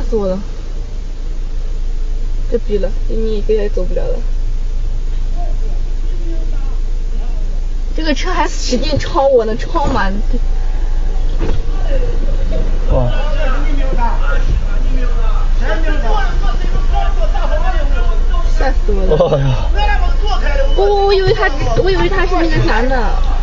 死我了！这逼了，你这也走不了了。这个车还使劲超我呢，超满。 哇！ 吓死我了！ 哎呀！ 我以为他是那个啥呢。